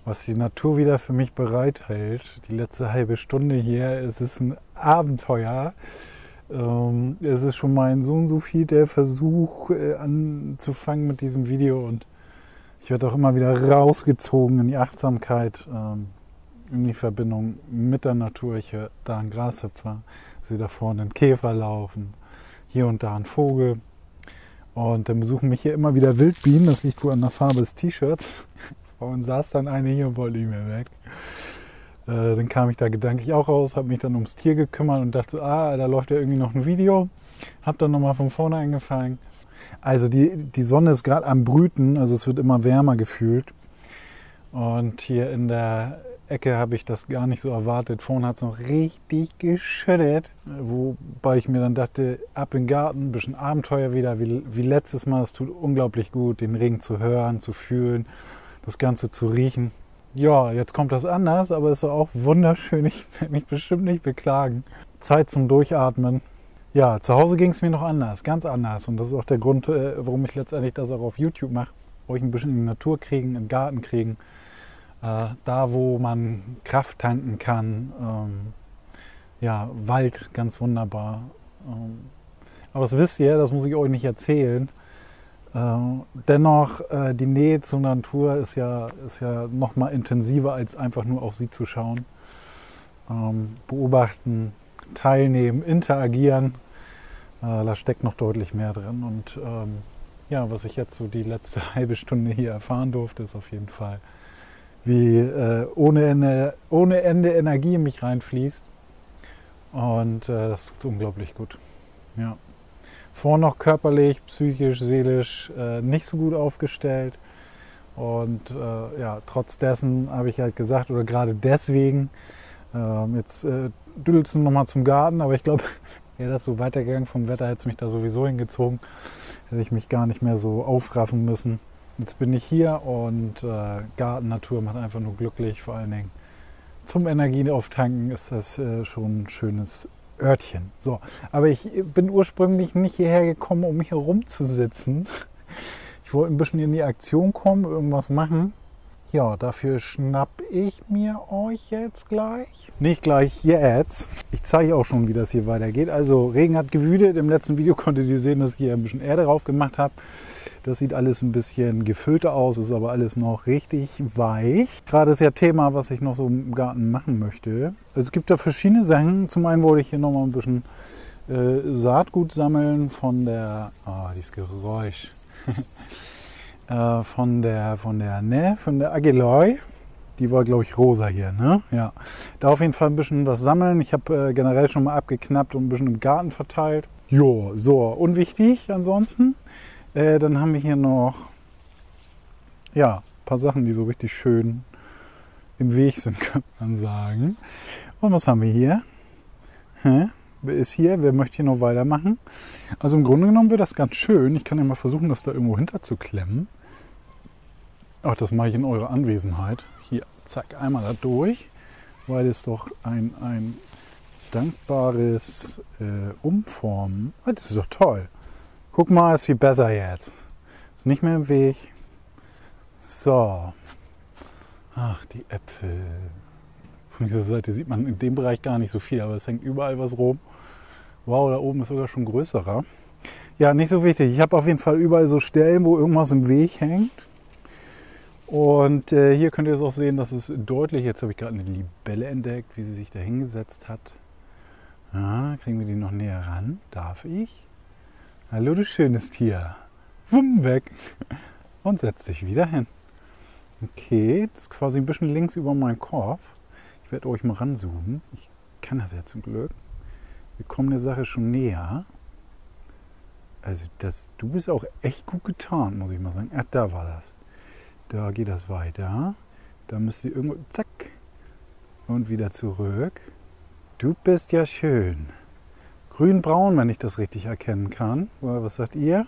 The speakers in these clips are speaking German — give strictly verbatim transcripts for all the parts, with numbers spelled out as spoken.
was die Natur wieder für mich bereithält. Die letzte halbe Stunde hier, es ist ein Abenteuer. Ähm, es ist schon mein so und so viel der Versuch äh, anzufangen mit diesem Video und ich werde auch immer wieder rausgezogen in die Achtsamkeit, ähm, in die Verbindung mit der Natur. Ich höre da einen Grashüpfer, sehe da vorne einen Käfer laufen, hier und da einen Vogel. Und dann besuchen mich hier immer wieder Wildbienen, das liegt wohl an der Farbe des T-Shirts. Vorhin saß dann eine hier und wollte nicht mehr weg. Äh, dann kam ich da gedanklich auch raus, habe mich dann ums Tier gekümmert und dachte, ah, da läuft ja irgendwie noch ein Video. Habe dann nochmal von vorne angefangen. Also die, die Sonne ist gerade am Brüten, also es wird immer wärmer gefühlt. Und hier in der Ecke habe ich das gar nicht so erwartet. Vorne hat es noch richtig geschüttet, wobei ich mir dann dachte, ab in den Garten, ein bisschen Abenteuer wieder, wie, wie letztes Mal. Es tut unglaublich gut, den Regen zu hören, zu fühlen, das Ganze zu riechen. Ja, jetzt kommt das anders, aber es ist auch wunderschön. Ich werde mich bestimmt nicht beklagen. Zeit zum Durchatmen. Ja, zu Hause ging es mir noch anders, ganz anders. Und das ist auch der Grund, warum ich letztendlich das auch auf YouTube mache. Euch ein bisschen in die Natur kriegen, in den Garten kriegen. Äh, da, wo man Kraft tanken kann. Ähm, ja, Wald, ganz wunderbar. Ähm, aber das wisst ihr, das muss ich euch nicht erzählen. Äh, dennoch, äh, die Nähe zur Natur ist ja, ist ja noch mal intensiver, als einfach nur auf sie zu schauen. Ähm, beobachten, teilnehmen, interagieren. Da steckt noch deutlich mehr drin und ähm, ja, was ich jetzt so die letzte halbe Stunde hier erfahren durfte, ist auf jeden Fall, wie äh, ohne, Ende, ohne Ende Energie in mich reinfließt und äh, das tut unglaublich gut. Ja. Vorher noch körperlich, psychisch, seelisch äh, nicht so gut aufgestellt und äh, ja, trotz dessen habe ich halt gesagt, oder gerade deswegen, äh, jetzt äh, düdelst du nochmal zum Garten, aber ich glaube, wäre das so weitergegangen vom Wetter, hätte es mich da sowieso hingezogen, hätte ich mich gar nicht mehr so aufraffen müssen. Jetzt bin ich hier und äh, Garten, Natur macht einfach nur glücklich, vor allen Dingen zum Energieauftanken ist das äh, schon ein schönes Örtchen. So, aber ich bin ursprünglich nicht hierher gekommen, um hier rumzusitzen. Ich wollte ein bisschen in die Aktion kommen, irgendwas machen. Ja, dafür schnapp ich mir euch jetzt gleich. Nicht gleich jetzt. Ich zeige auch schon, wie das hier weitergeht. Also Regen hat gewütet. Im letzten Video konntet ihr sehen, dass ich hier ein bisschen Erde drauf gemacht habe. Das sieht alles ein bisschen gefüllter aus, ist aber alles noch richtig weich. Gerade ist ja Thema, was ich noch so im Garten machen möchte. Also es gibt da verschiedene Sachen. Zum einen wollte ich hier noch mal ein bisschen äh, Saatgut sammeln von der... Oh, dieses Geräusch. Äh, von der, von der, ne, von der Ageloy. Die war, glaube ich, rosa hier, ne? Ja. Da auf jeden Fall ein bisschen was sammeln. Ich habe äh, generell schon mal abgeknappt und ein bisschen im Garten verteilt. Jo, so, unwichtig ansonsten. Äh, dann haben wir hier noch, ja, ein paar Sachen, die so richtig schön im Weg sind, könnte man sagen. Und was haben wir hier? Hä? Wer ist hier? Wer möchte hier noch weitermachen? Also im Grunde genommen wird das ganz schön. Ich kann ja mal versuchen, das da irgendwo hinter zu klemmen. Ach, das mache ich in eurer Anwesenheit. Hier, zack, einmal da durch, weil es doch ein, ein dankbares äh, Umformen. Oh, das ist doch toll. Guck mal, ist viel besser jetzt. Ist nicht mehr im Weg. So. Ach, die Äpfel. Von dieser Seite sieht man in dem Bereich gar nicht so viel, aber es hängt überall was rum. Wow, da oben ist sogar schon größerer. Ja, nicht so wichtig. Ich habe auf jeden Fall überall so Stellen, wo irgendwas im Weg hängt. Und äh, hier könnt ihr es auch sehen, dass es deutlich, jetzt habe ich gerade eine Libelle entdeckt, wie sie sich da hingesetzt hat. Ja, kriegen wir die noch näher ran? Darf ich? Hallo, du schönes Tier. Wumm, weg. Und setzt sich wieder hin. Okay, das ist quasi ein bisschen links über meinen Kopf. Ich werde euch mal ranzoomen. Ich kann das ja zum Glück. Wir kommen der Sache schon näher. Also das, du bist auch echt gut getan, muss ich mal sagen. Ach, da war das. Da geht das weiter. Da müsst ihr irgendwo, zack, und wieder zurück. Du bist ja schön. Grün-braun, wenn ich das richtig erkennen kann. Oder was sagt ihr?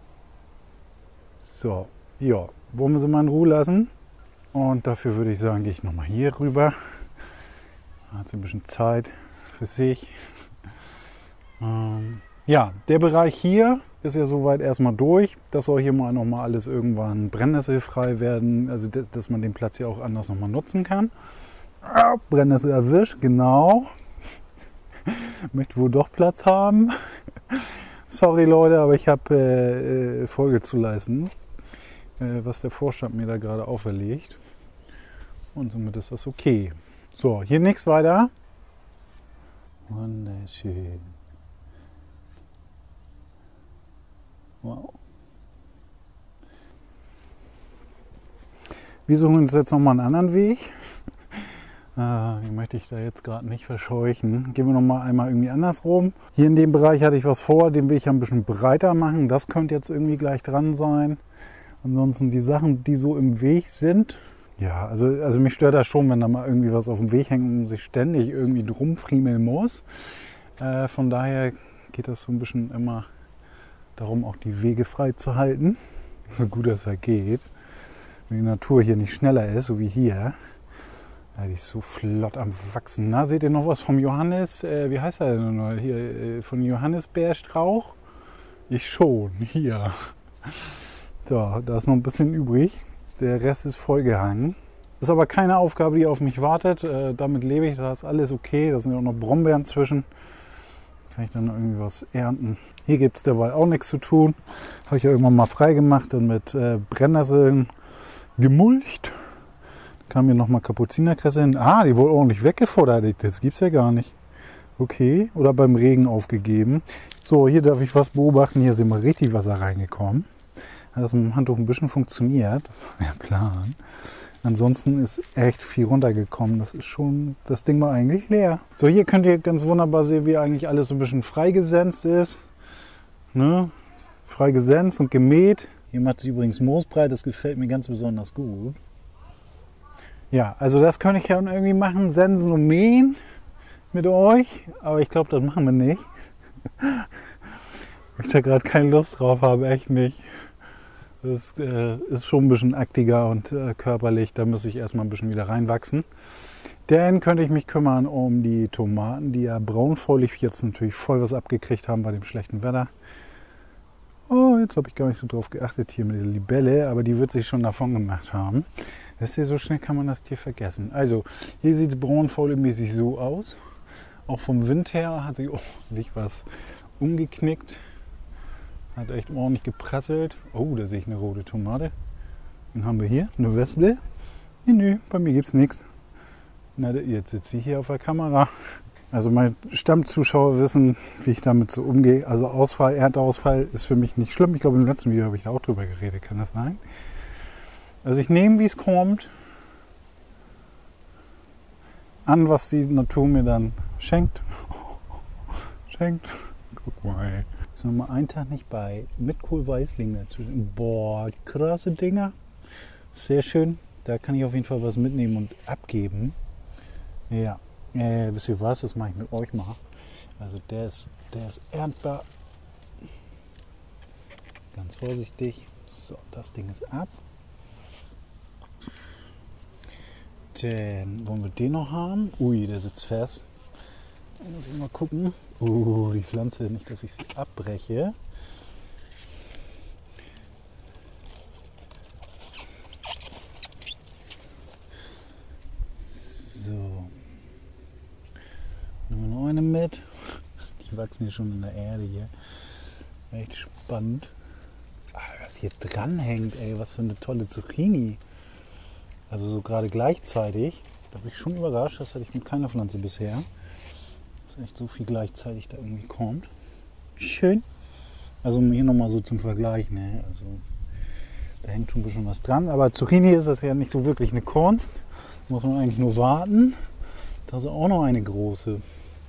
So, ja, wollen wir sie mal in Ruhe lassen? Und dafür würde ich sagen, gehe ich nochmal hier rüber. Hat sie ein bisschen Zeit für sich. Ähm, ja, der Bereich hier ist ja soweit erstmal durch. Das soll hier mal nochmal alles irgendwann brennnesselfrei werden. Also dass, dass man den Platz hier auch anders nochmal nutzen kann. Ah, Brennnessel erwischt, genau. Möchte wohl doch Platz haben. Sorry Leute, aber ich habe äh, Folge zu leisten, äh, was der Vorstand mir da gerade auferlegt. Und somit ist das okay. So, hier nichts weiter. Wunderschön. Wow. Wir suchen uns jetzt nochmal einen anderen Weg. Äh, den möchte ich da jetzt gerade nicht verscheuchen. Gehen wir nochmal einmal irgendwie andersrum. Hier in dem Bereich hatte ich was vor, den will ich ein bisschen breiter machen. Das könnte jetzt irgendwie gleich dran sein. Ansonsten die Sachen, die so im Weg sind. Ja, also, also mich stört das schon, wenn da mal irgendwie was auf dem Weg hängt und sich ständig irgendwie drum friemeln muss. Äh, von daher geht das so ein bisschen immer darum, auch die Wege frei zu halten. So gut es halt geht. Wenn die Natur hier nicht schneller ist, so wie hier. Ja, die ist so flott am Wachsen. Na, seht ihr noch was vom Johannes? Äh, wie heißt er denn noch? Hier, äh, von Johannisbeerstrauch? Ich schon, hier. So, da ist noch ein bisschen übrig. Der Rest ist vollgehangen. Ist aber keine Aufgabe, die auf mich wartet. Äh, damit lebe ich, da ist alles okay. Da sind ja auch noch Brombeeren zwischen. Kann ich dann noch irgendwie was ernten. Hier gibt es derweil auch nichts zu tun. Habe ich ja irgendwann mal frei gemacht und mit äh, Brennnesseln gemulcht. Kam hier nochmal Kapuzinerkresse hin. Ah, die wurde ordentlich weggefordert. Das gibt es ja gar nicht. Okay, oder beim Regen aufgegeben. So, hier darf ich was beobachten. Hier ist immer richtig Wasser reingekommen. Hat das mit dem Handtuch ein bisschen funktioniert. Das war der Plan. Ansonsten ist echt viel runtergekommen. Das ist schon, das Ding war eigentlich leer. So, hier könnt ihr ganz wunderbar sehen, wie eigentlich alles so ein bisschen freigesenzt ist. Ne? Freigesenzt und gemäht. Hier macht es übrigens moosbreit. Das gefällt mir ganz besonders gut. Ja, also das könnte ich ja irgendwie machen, sensen und mähen mit euch, aber ich glaube, das machen wir nicht. Weil ich da gerade keine Lust drauf habe, echt nicht. Das äh, ist schon ein bisschen aktiger und äh, körperlich, da muss ich erstmal ein bisschen wieder reinwachsen. Dann könnte ich mich kümmern um die Tomaten, die ja braunfäulig jetzt natürlich voll was abgekriegt haben bei dem schlechten Wetter. Oh, jetzt habe ich gar nicht so drauf geachtet hier mit der Libelle, aber die wird sich schon davon gemacht haben. Wisst ihr, so schnell kann man das Tier vergessen. Also, hier sieht es braunfäulemäßig so aus. Auch vom Wind her hat sich ordentlich was umgeknickt. Hat echt ordentlich geprasselt. Oh, da sehe ich eine rote Tomate. Dann haben wir hier eine Wespe. Nee, nö, bei mir gibt es nichts. Na, jetzt sitze ich hier auf der Kamera. Also meine Stammzuschauer wissen, wie ich damit so umgehe. Also Ausfall, Ernteausfall ist für mich nicht schlimm. Ich glaube, im letzten Video habe ich da auch drüber geredet. Kann das sein? Also ich nehme, wie es kommt, an, was die Natur mir dann schenkt. Schenkt. Guck mal, ey. Ist noch mal ein Tag nicht bei. Mit Kohlweißling dazwischen. Boah, krasse Dinger. Sehr schön. Da kann ich auf jeden Fall was mitnehmen und abgeben. Ja. Äh, wisst ihr was? Das mache ich mit euch mal. Also der ist, der ist erntbar. Ganz vorsichtig. So, das Ding ist ab. Dann wollen wir den noch haben. Ui, der sitzt fest. Da muss ich mal gucken. Uh, die Pflanze, nicht, dass ich sie abbreche. So. Nehmen wir noch eine mit. Die wachsen hier schon in der Erde hier. Echt spannend. Ah, was hier dran hängt, ey, was für eine tolle Zucchini. Also so gerade gleichzeitig, da bin ich schon überrascht, das hatte ich mit keiner Pflanze bisher. Dass echt so viel gleichzeitig da irgendwie kommt. Schön. Also hier nochmal so zum Vergleich, ne? Also da hängt schon ein bisschen was dran. Aber Zucchini ist das ja nicht so wirklich eine Kunst. Da muss man eigentlich nur warten. Da ist auch noch eine große.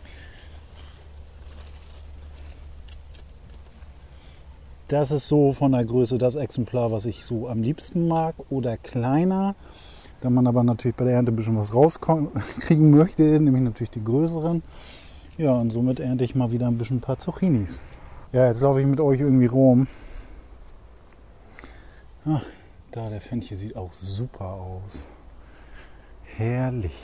Das ist so von der Größe das Exemplar, was ich so am liebsten mag. Oder kleiner. Da man aber natürlich bei der Ernte ein bisschen was rauskriegen möchte, nämlich natürlich die größeren. Ja, und somit ernte ich mal wieder ein bisschen ein paar Zucchinis. Ja, jetzt laufe ich mit euch irgendwie rum. Ach, da, der Fenchel sieht auch super aus. Herrlich.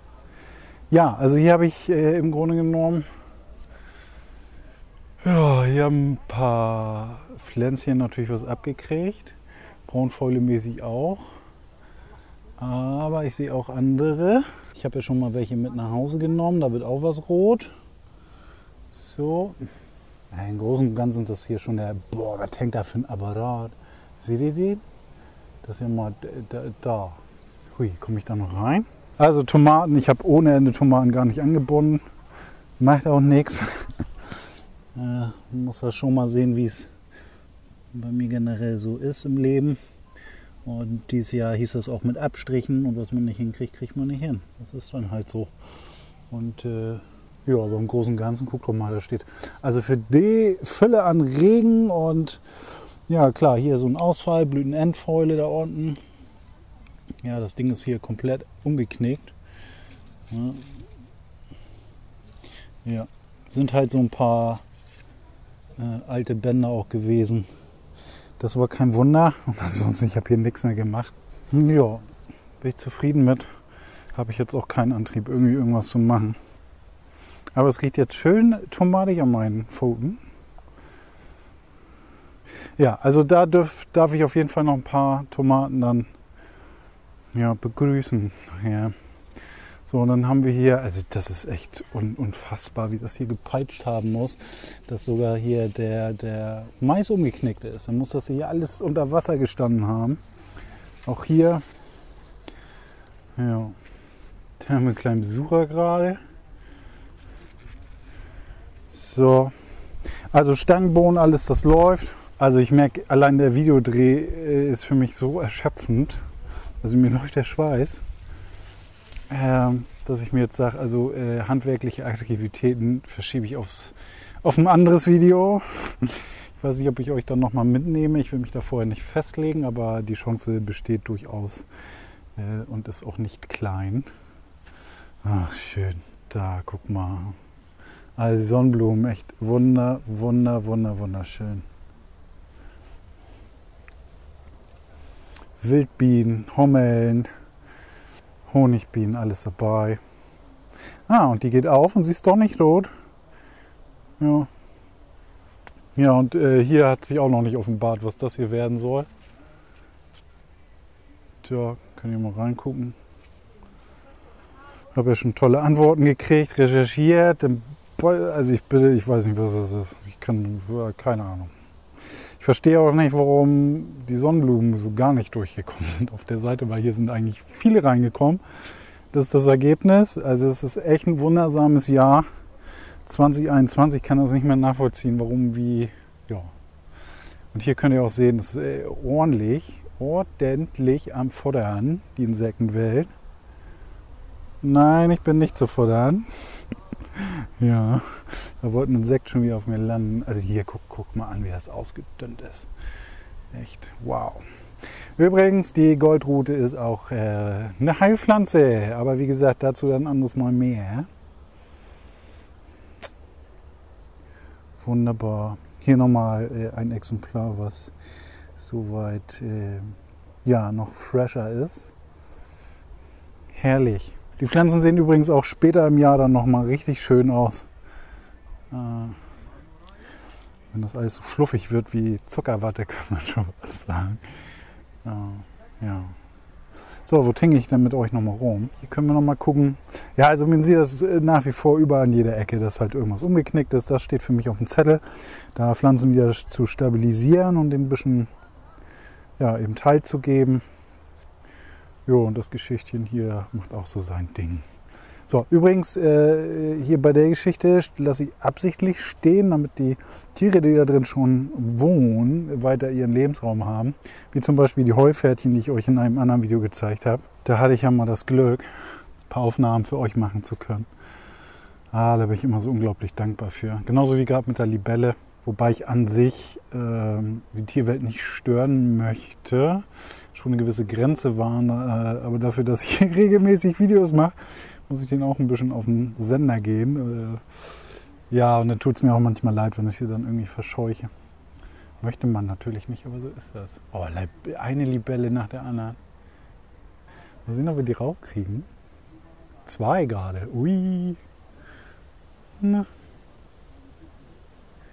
Ja, also hier habe ich äh, im Grunde genommen, ja, hier haben ein paar Pflänzchen natürlich was abgekriegt. Braunfäule-mäßig auch. Aber ich sehe auch andere. Ich habe ja schon mal welche mit nach Hause genommen. Da wird auch was rot. So. Im Großen und Ganzen ist das hier schon der... Boah, was hängt da für ein Apparat? Seht ihr den? Das ist ja mal da. da. Hui, komme ich da noch rein? Also Tomaten. Ich habe ohne Ende Tomaten gar nicht angebunden. Macht auch nichts. Äh, man muss ja schon mal sehen, wie es bei mir generell so ist im Leben. Und dieses Jahr hieß das auch mit Abstrichen und was man nicht hinkriegt, kriegt man nicht hin. Das ist dann halt so. Und äh, ja, aber im Großen und Ganzen, guck doch mal, da steht. Also für die Fülle an Regen und ja klar, hier so ein Ausfall, Blütenendfäule da unten. Ja, das Ding ist hier komplett umgeknickt. Ja, ja. Sind halt so ein paar äh, alte Bänder auch gewesen. Das war kein Wunder. Und ansonsten, ich habe hier nichts mehr gemacht. Ja, bin ich zufrieden mit. Habe ich jetzt auch keinen Antrieb, irgendwie irgendwas zu machen. Aber es riecht jetzt schön tomatig an meinen Pfoten. Ja, also da dürf, darf ich auf jeden Fall noch ein paar Tomaten dann ja, begrüßen. Ja. So, und dann haben wir hier, also das ist echt un, unfassbar, wie das hier gepeitscht haben muss, dass sogar hier der, der Mais umgeknickt ist. Dann muss das hier alles unter Wasser gestanden haben. Auch hier, ja, da haben wir einen kleinen Besucher gerade. So, also Stangenbohnen, alles das läuft. Also ich merke, allein der Videodreh ist für mich so erschöpfend. Also mir läuft der Schweiß. Ähm, dass ich mir jetzt sage, also äh, handwerkliche Aktivitäten verschiebe ich aufs, auf ein anderes Video. Ich weiß nicht, ob ich euch dann nochmal mitnehme. Ich will mich da vorher nicht festlegen, aber die Chance besteht durchaus äh, und ist auch nicht klein. Ach, schön. Da, guck mal. Also die Sonnenblumen, echt wunder, wunder, wunder, wunderschön. Wildbienen, Hummeln. Honigbienen, alles dabei. Ah, und die geht auf und sie ist doch nicht rot. Ja, ja und äh, hier hat sich auch noch nicht offenbart, was das hier werden soll. Tja, könnt ihr mal reingucken. Ich habe ja schon tolle Antworten gekriegt, recherchiert. Also ich bitte, ich weiß nicht, was das ist. Ich kann, keine Ahnung. Ich verstehe auch nicht, warum die Sonnenblumen so gar nicht durchgekommen sind auf der Seite, weil hier sind eigentlich viele reingekommen. Das ist das Ergebnis. Also es ist echt ein wundersames Jahr. zwanzig einundzwanzig kann das nicht mehr nachvollziehen, warum, wie, ja. Und hier könnt ihr auch sehen, es ist ordentlich, ordentlich am Futtern, die Insektenwelt. Nein, ich bin nicht zu futtern. Ja, da wollte ein Insekt schon wieder auf mir landen. Also hier, guck, guck mal an, wie das ausgedünnt ist. Echt, wow. Übrigens, die Goldrute ist auch äh, eine Heilpflanze. Aber wie gesagt, dazu dann ein anderes Mal mehr. Wunderbar. Hier nochmal äh, ein Exemplar, was soweit äh, ja, noch fresher ist. Herrlich. Die Pflanzen sehen übrigens auch später im Jahr dann nochmal richtig schön aus. Äh, wenn das alles so fluffig wird wie Zuckerwatte, kann man schon was sagen. Äh, ja. So, wo tinge ich denn mit euch nochmal rum? Hier können wir nochmal gucken. Ja, also man sieht das nach wie vor überall in jeder Ecke, dass halt irgendwas umgeknickt ist. Das steht für mich auf dem Zettel. Da Pflanzen wieder zu stabilisieren und dem ein bisschen ja, eben Teil zu geben. Jo, und das Geschichtchen hier macht auch so sein Ding. So, übrigens, äh, hier bei der Geschichte lasse ich absichtlich stehen, damit die Tiere, die da drin schon wohnen, weiter ihren Lebensraum haben. Wie zum Beispiel die Heupferdchen, die ich euch in einem anderen Video gezeigt habe. Da hatte ich ja mal das Glück, ein paar Aufnahmen für euch machen zu können. Ah, da bin ich immer so unglaublich dankbar für. Genauso wie gerade mit der Libelle. Wobei ich an sich äh, die Tierwelt nicht stören möchte. Schon eine gewisse Grenze waren. Äh, aber dafür, dass ich regelmäßig Videos mache, muss ich denen auch ein bisschen auf den Sender gehen. Äh, ja, und dann tut es mir auch manchmal leid, wenn ich sie dann irgendwie verscheuche. Möchte man natürlich nicht, aber so ist das. Oh, eine Libelle nach der anderen. Mal sehen, ob wir die raufkriegen. Zwei gerade. Ui. Na.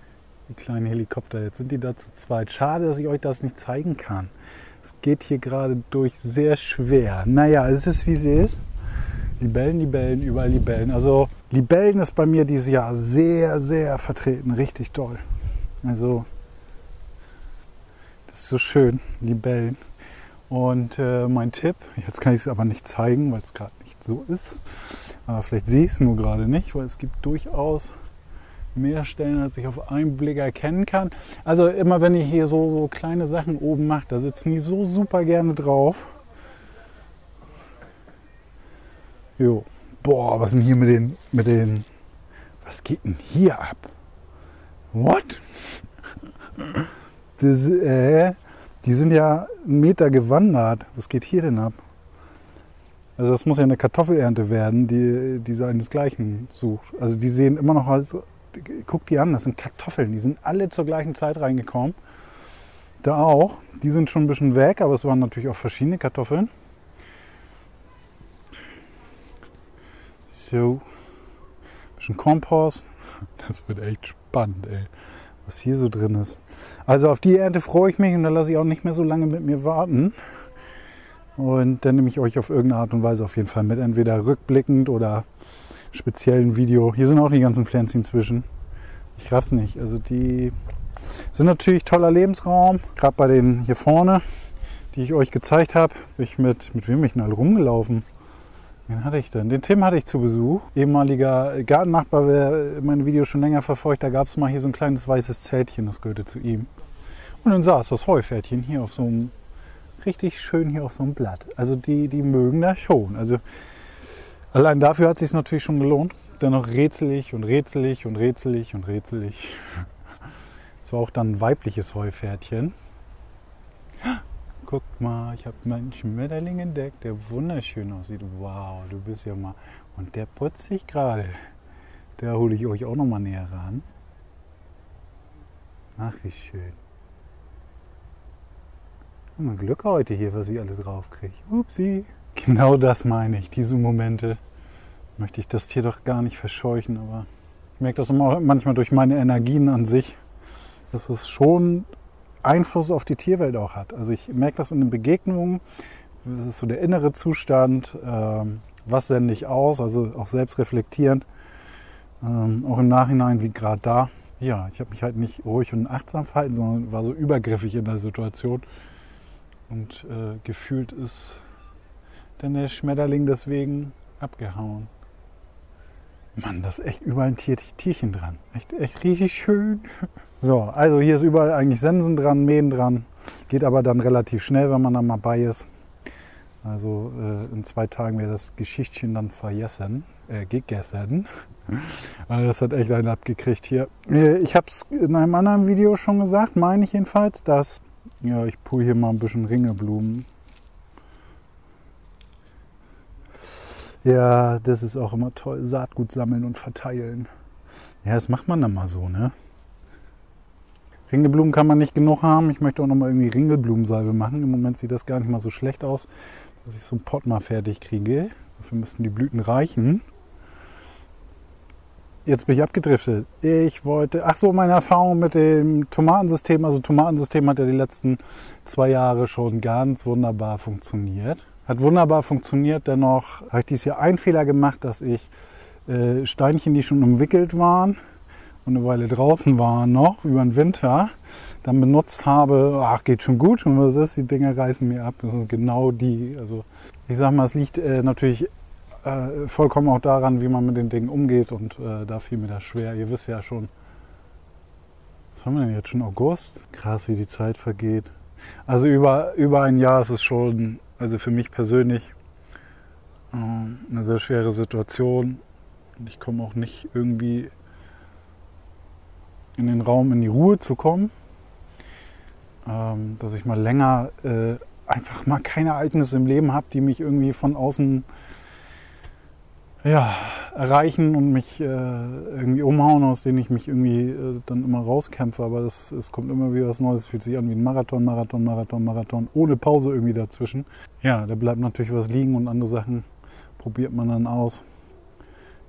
die kleinen Helikopter. Jetzt sind die da zu zweit. Schade, dass ich euch das nicht zeigen kann. Es geht hier gerade durch sehr schwer. Naja, es ist wie sie ist. Libellen, Libellen, überall Libellen. Also Libellen ist bei mir dieses Jahr sehr, sehr vertreten. Richtig toll. Also das ist so schön, Libellen. Und äh, mein Tipp, jetzt kann ich es aber nicht zeigen, weil es gerade nicht so ist. Aber vielleicht sehe ich es nur gerade nicht, weil es gibt durchaus mehr Stellen, als ich auf einen Blick erkennen kann. Also immer wenn ich hier so, so kleine Sachen oben mache, da sitzen die so super gerne drauf. Jo. Boah, was ist denn hier mit den, mit den, was geht denn hier ab? What? Das, äh, die sind ja einen Meter gewandert. Was geht hier denn ab? Also das muss ja eine Kartoffelernte werden, die, die seinesgleichen sucht. Also die sehen immer noch, also, guck die an, das sind Kartoffeln. Die sind alle zur gleichen Zeit reingekommen. Da auch. Die sind schon ein bisschen weg, aber es waren natürlich auch verschiedene Kartoffeln. So, ein bisschen Kompost. Das wird echt spannend, ey, was hier so drin ist. Also auf die Ernte freue ich mich und da lasse ich auch nicht mehr so lange mit mir warten. Und dann nehme ich euch auf irgendeine Art und Weise auf jeden Fall mit, entweder rückblickend oder speziellen Video. Hier sind auch die ganzen Pflänzchen zwischen. Ich raff's nicht. Also die sind natürlich toller Lebensraum. Gerade bei den hier vorne, die ich euch gezeigt habe, bin ich mit, mit wem bin ich denn alle rumgelaufen? Wen hatte ich denn? Den Tim hatte ich zu Besuch. Ehemaliger Gartennachbar, wer meine Videos schon länger verfolgt, da gab es mal hier so ein kleines weißes Zeltchen, das gehörte zu ihm. Und dann saß das Heupferdchen hier auf so einem, richtig schön hier auf so einem Blatt. Also die, die mögen das schon. Also allein dafür hat es sich natürlich schon gelohnt. Dann noch rätselig und rätselig und rätselig und rätselig. Es war auch dann ein weibliches Heupferdchen. Guck mal, ich habe meinen Schmetterling entdeckt, der wunderschön aussieht. Wow, du bist ja mal. Und der putzt sich gerade. Da hole ich euch auch noch mal näher ran. Ach, wie schön. Mal Glück heute hier, was ich alles raufkriege. Upsi. Genau das meine ich, diese Momente. Möchte ich das Tier doch gar nicht verscheuchen, aber ich merke das immer manchmal durch meine Energien an sich, dass es schon Einfluss auf die Tierwelt auch hat. Also ich merke das in den Begegnungen, das ist so der innere Zustand, ähm, was sende ich aus, also auch selbst reflektierend, ähm, auch im Nachhinein wie gerade da. Ja, ich habe mich halt nicht ruhig und achtsam verhalten, sondern war so übergriffig in der Situation und äh, gefühlt ist dann der Schmetterling deswegen abgehauen. Mann, das ist echt überall ein Tier, Tierchen dran. Echt, echt richtig schön. So, also hier ist überall eigentlich Sensen dran, Mähen dran. Geht aber dann relativ schnell, wenn man dann mal bei ist. Also äh, in zwei Tagen wäre das Geschichtchen dann vergessen, äh, gegessen. Also das hat echt einen abgekriegt hier. Ich habe es in einem anderen Video schon gesagt, meine ich jedenfalls, dass, ja, ich pue hier mal ein bisschen Ringelblumen. Ja, das ist auch immer toll. Saatgut sammeln und verteilen. Ja, das macht man dann mal so, ne? Ringelblumen kann man nicht genug haben. Ich möchte auch noch mal irgendwie Ringelblumensalbe machen. Im Moment sieht das gar nicht mal so schlecht aus, dass ich so einen Pott mal fertig kriege. Dafür müssten die Blüten reichen. Jetzt bin ich abgedriftet. Ich wollte, ach so, meine Erfahrung mit dem Tomatensystem. Also Tomatensystem hat ja die letzten zwei Jahre schon ganz wunderbar funktioniert. Hat wunderbar funktioniert, dennoch habe ich dieses Jahr einen Fehler gemacht, dass ich äh, Steinchen, die schon umwickelt waren und eine Weile draußen waren noch, über den Winter, dann benutzt habe, ach, geht schon gut, und was ist, die Dinger reißen mir ab. Das sind genau die, also ich sag mal, es liegt äh, natürlich äh, vollkommen auch daran, wie man mit den Dingen umgeht, und äh, da fiel mir das schwer. Ihr wisst ja schon, was haben wir denn jetzt, schon August? Krass, wie die Zeit vergeht. Also über, über ein Jahr ist es schon, also für mich persönlich, äh, eine sehr schwere Situation. Und ich komme auch nicht irgendwie in den Raum, in die Ruhe zu kommen. Ähm, dass ich mal länger äh, einfach mal keine Ereignisse im Leben habe, die mich irgendwie von außen, ja, erreichen und mich äh, irgendwie umhauen, aus denen ich mich irgendwie äh, dann immer rauskämpfe. Aber das, es kommt immer wieder was Neues. Es fühlt sich an wie ein Marathon, Marathon, Marathon, Marathon, ohne Pause irgendwie dazwischen. Ja, da bleibt natürlich was liegen und andere Sachen probiert man dann aus.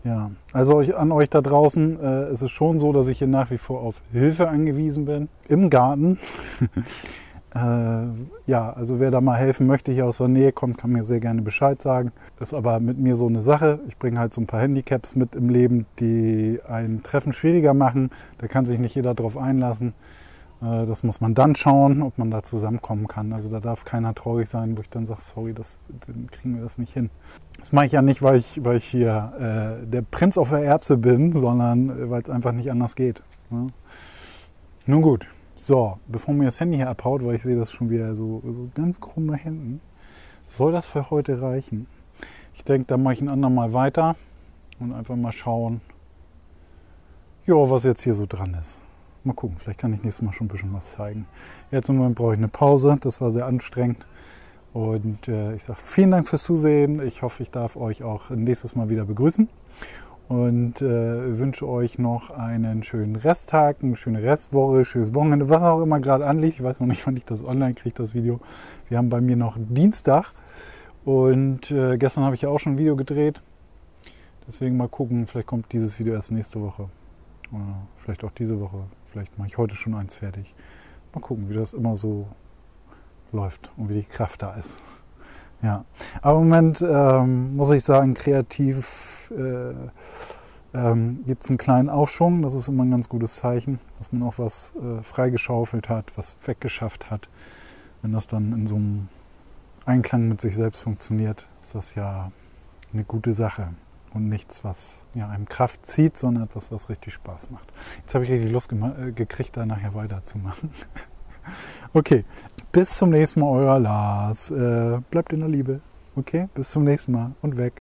Ja, also euch, an euch da draußen äh, ist es schon so, dass ich hier nach wie vor auf Hilfe angewiesen bin. Im Garten. äh, ja, also wer da mal helfen möchte, hier aus der Nähe kommt, kann mir sehr gerne Bescheid sagen. Ist aber mit mir so eine Sache. Ich bringe halt so ein paar Handicaps mit im Leben, die ein Treffen schwieriger machen. Da kann sich nicht jeder drauf einlassen. Äh, das muss man dann schauen, ob man da zusammenkommen kann. Also da darf keiner traurig sein, wo ich dann sage, sorry, das, dann kriegen wir das nicht hin. Das mache ich ja nicht, weil ich, weil ich hier äh, der Prinz auf der Erbse bin, sondern äh, weil es einfach nicht anders geht. Ja. Nun gut, so, bevor mir das Handy hier abhaut, weil ich sehe das schon wieder so, so ganz krumm da hinten, soll das für heute reichen. Ich denke, dann mache ich ein andermal weiter und einfach mal schauen, ja, was jetzt hier so dran ist. Mal gucken, vielleicht kann ich nächstes Mal schon ein bisschen was zeigen. Jetzt im Moment brauche ich eine Pause, das war sehr anstrengend. Und äh, ich sage vielen Dank fürs Zusehen. Ich hoffe, ich darf euch auch nächstes Mal wieder begrüßen. Und äh, wünsche euch noch einen schönen Resttag, eine schöne Restwoche, schönes Wochenende, was auch immer gerade anliegt. Ich weiß noch nicht, wann ich das online kriege, das Video. Wir haben bei mir noch Dienstag. Und äh, gestern habe ich ja auch schon ein Video gedreht. Deswegen mal gucken, vielleicht kommt dieses Video erst nächste Woche. Oder vielleicht auch diese Woche. Vielleicht mache ich heute schon eins fertig. Mal gucken, wie das immer so läuft und wie die Kraft da ist. Ja, aber im Moment ähm, muss ich sagen, kreativ äh, ähm, gibt es einen kleinen Aufschwung. Das ist immer ein ganz gutes Zeichen, dass man auch was äh, freigeschaufelt hat, was weggeschafft hat. Wenn das dann in so einem Einklang mit sich selbst funktioniert, ist das ja eine gute Sache. Und nichts, was ja, einem Kraft zieht, sondern etwas, was richtig Spaß macht. Jetzt habe ich richtig Lust äh, gekriegt, da nachher weiterzumachen. Okay, bis zum nächsten Mal, euer Lars. Äh, bleibt in der Liebe. Okay, bis zum nächsten Mal und weg.